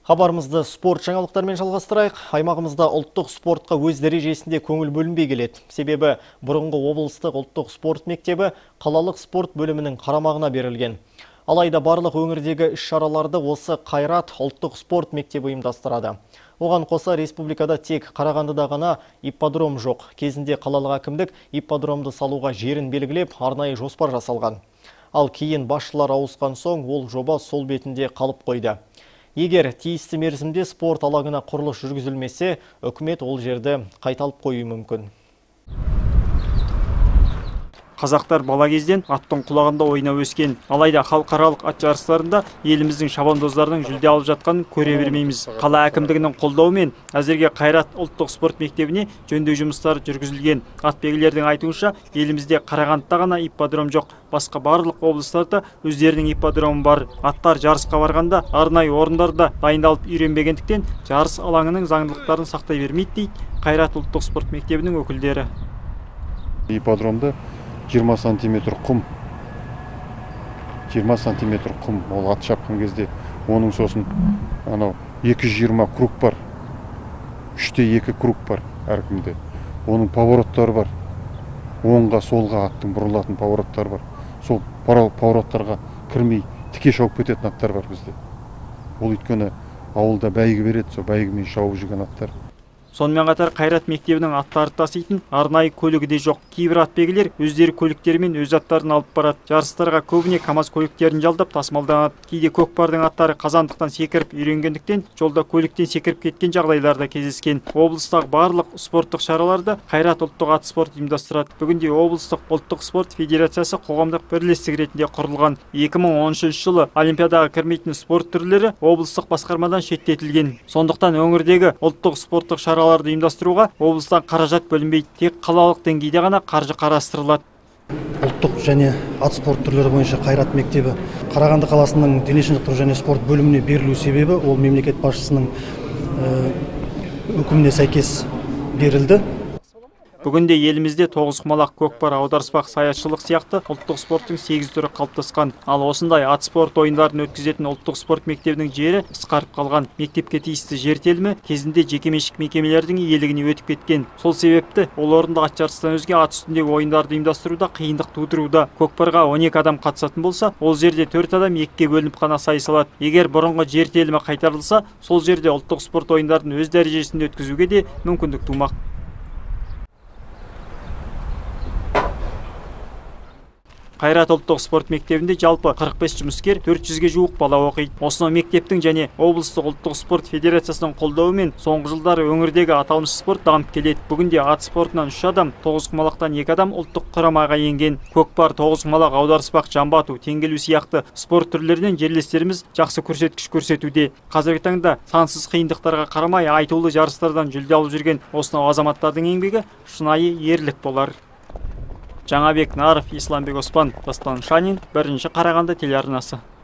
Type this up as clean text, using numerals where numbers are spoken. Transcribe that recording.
Хабарымызды спорт жаңалықтармен жалғастырайық. Аймағымызда ұлттық спортқа өз дәрежесінде көңіл бөлінбей келеді. Себебі бұрынғы облыстық ұлттық спорт мектебі қалалық спорт бөлімінің қарамағына берілген. Алайда барлық өңірдегі іс-шараларды осы Қайрат ұлттық спорт мектебі ұйымдастырады. Оған қоса республикада тек Қарағандыда ғана ипподром жоқ. Кезінде қалалық әкімдік ипподромды салуға жерін белгілеп, арнайы жоспар жасалған. Ал кейін басшылар ауысқан соң ол жоба сол бетінде қалып қойды. Егер тиісті мерзімде спорт алаңына құрылыс жүргізілмесе, үкімет ол жерді қайта алып қоюы мүмкін. Қазақтар бала кезден аттың құлағында ойнап өскен. Алайда халықаралық ат жарыстарында еліміздің шабандоздарының жүлде алып жатқанын көре бермейміз. Қала әкімдігінің қолдауымен әзірге Қайрат ұлттық спорт мектебіне жөндеу жұмыстары жүргізілген. Атбегілердің айтуынша, елімізде Қарағандыда ғана ипподром жоқ. Басқа барлық облыстарда өздерінің ипподромы бар. Аттар жарысқа барғанда арнайы орындарда дайындалып үйренбегендіктен жарыс алаңының заңдылықтарын сақтай бермейді дейді Қайрат ұлттық спорт мектебінің өкілдері. Ипподромда 20 сантиметр құм, 20 сантиметр құм, ол ат шапқан кезде оның сосын 220 круг бар, 3-2 круг бар әркімде. Оның повороттары бар, оңға солға аттың бұрылатын повороттары бар. Сол повороттарға кірмей тіке шауып кететін аттар бар бізде. Ол өйткені ауылда бәйгі береді, сол бәйгімен шауып жүрген аттар. Сонымен қатар Қайрат мектебінің аттарды таситын арнайы көлігі де жоқ. Кейбір атбегілер өздері көліктерімен өз аттарын алып барады. Жарыстарға көбіне КАМАЗ көліктерін жалдап тасымалданады. Кейде көкпардың аттары қазандықтан секіріп үйренгендіктен жолда көліктен секіріп кеткен жағдайларда кездескен. Облыстағы барлық спорттық шараларды Қайрат ұлттық ат спорт ұйымдастырады. Бүгінде облыстық ұлттық спорт федерациясы қоғамдық бірлестік ретінде құрылған. 2013 жылы олимпиадаға кірмейтін спорт түрлері облыстық басқармадан шеттетілген. Сондықтан өңірдегі ұлттық спорттық шараларды ұйымдастыруға облыстан қаражат бөлінбейді, тек қалалық деңгейде ғана қаржы қарастырылады. Ұлттық және ат спорт түрлері бойынша Қайрат мектебі Қарағанды қаласының дене шынықтыру және спорт бөліміне берілу себебі ол мемлекет басшысының өкіміне сәйкес берілді. Бүгінде елімізде тоғызқұмалақ, көкпар, аударыспақ, саятшылық сияқты ұлттық спорттың 8 түрі қалыптасқан. Ал осындай ат спорт ойындарын өткізетін ұлттық спорт мектебінің жері қысқарып қалған. Мектепке тиісті жер телімі кезінде жекеменшік мекемелердің иелігіне өтіп кеткен. Сол себепті ол орында ат жарыстан өзге ат үстіндегі ойындарды ұйымдастыруда қиындық тудыруда. Көкпарға 12 адам қатысатын болса, ол жерде 4 адам екіге бөлініп қана сайыс алады. Егер бұрынғы жер телімі қайтарылса, сол жерде ұлттық спорт ойындарын өз дәрежесінде өткізуге де мүмкіндік тумақ. Қайрат ұлттық спорт мектебінде жалпы 45 жұмыскер, 400-ге жуық бала оқиды. Осынау мектептің және облыстық ұлттық спорт федерациясының қолдауымен соңғы жылдары өңірдегі аталмыш спорт дамып келеді. Бүгінде ат спортынан 3 адам, тоғызқұмалақтан 2 адам ұлттық құрамаға енген. Көкпар, тоғызқұмалақ, аударыспақ, жамбы ату, теңге ілу сияқты спорт түрлерінен жерлестеріміз жақсы көрсеткіш көрсетуде. Қазіргі таңда сансыз қиындықтарға қарамай айтулы жарыстардан жүлде алып жүрген осынау азаматтардың еңбегі шынайы ерлік болар. Жаңабек Наров, Исламбек Оспан, Дастан Шанин, 1-ші Қарағанды телеарнасы.